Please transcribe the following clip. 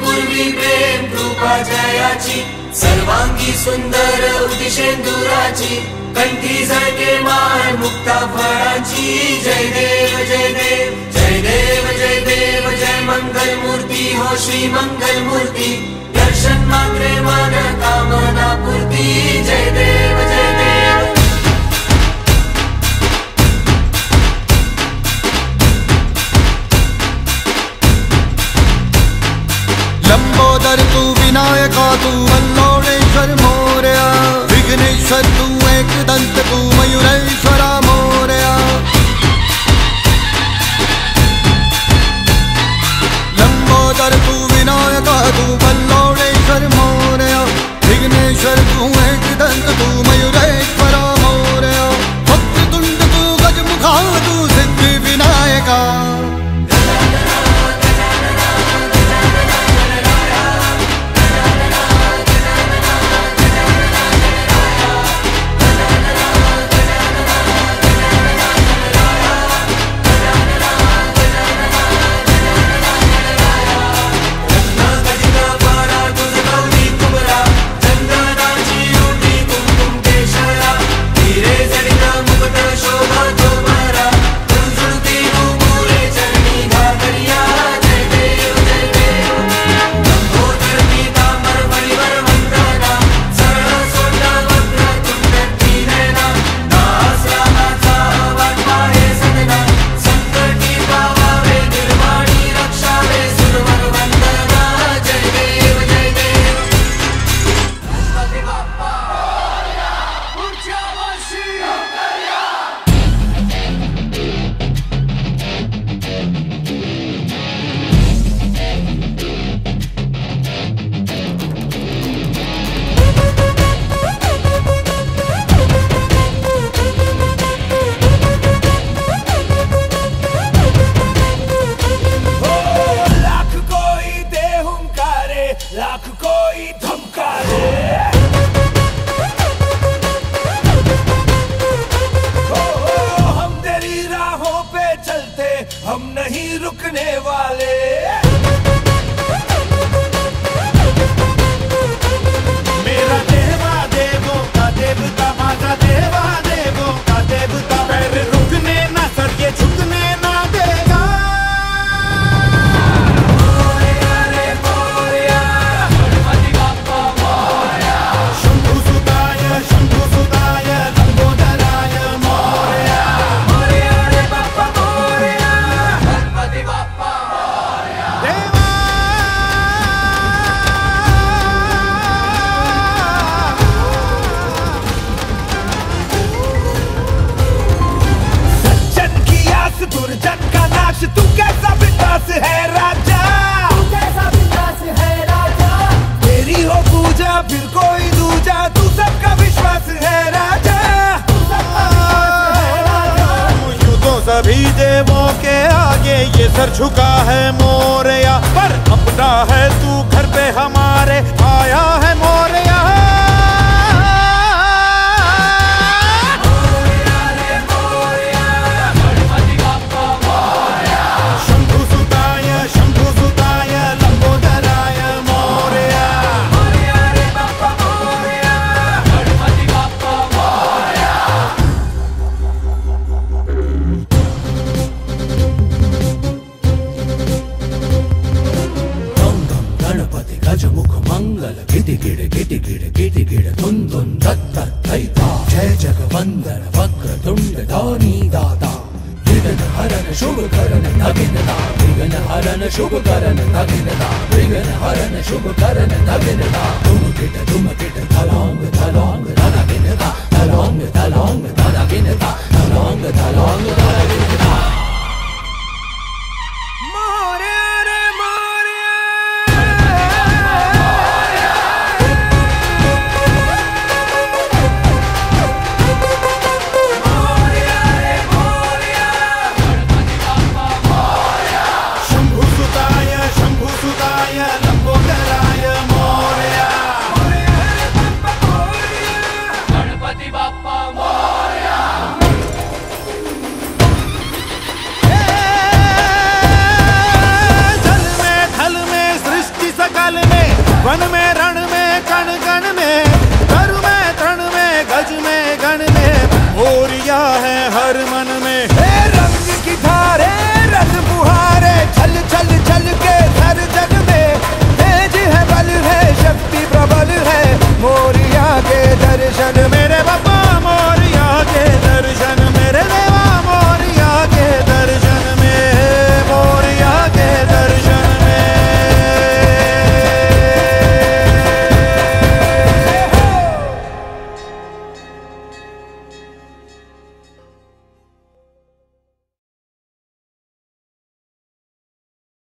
पूर्वी प्रेम कृपा जयाची, सर्वांगी सुंदर उदिशेंदुराची, कंठी झळके माळ मुक्ता फळाची। जय देव जय देव जय देव जय देव जय मंगल मूर्ती हो श्री मंगल मूर्ती, दर्शन मात्रे मन कामना पूर्ती। जय देव जय देव। लंबोदर तू विनायका तू वल्लोळेश्वर मोरया, विघ्नेश्वर तू एकदंत तू मयूरेश्वरा मोरया। लंबोदर तू विनायका तू वल्लोळेश्वर मोरया, विघ्नेश्वर तू एकदंत तू मयूरेश्वरा मोरया। वक्रतुंड तू गजमुखा तू सिद्धि विनायका। लाख कोई धमकारे, हम तेरी राहों पे चलते, हम नहीं रुकने वाले। मेरा देवा देवों का देवता, माझा देवा देवों का देवता, पैर रुकने ना सर ये झुकने ना देगा। दुर्जन का नाश तू कैसा बिंदास है राजा, तू कैसा बिंदास है राजा। तेरी हो पूजा फिर कोई दूजा, तू सबका विश्वास है राजा, तू सबका विश्वास है राजा। यूं तो सभी देवों के आगे ये सर झुका है मोरया, पर अपना है तू घर पे हमारे आया है मोरया। गजमुख मंगल गिटिगिड़ गिटिगिड़ गिटिगिड़ धुन धुन धत्त धैता, जय जगवंदन वक्रतुंड दानी दाता, विघ्न हरन शुभ करन नगिनता, विघ्न हरन शुभ करन नगिनता, विघ्न हरन शुभ करन नगिनता। धुम किट धलांग धलांग धनगिनता, धलांग धलांग धनगिनता, धलांग धलांग धनगिनता।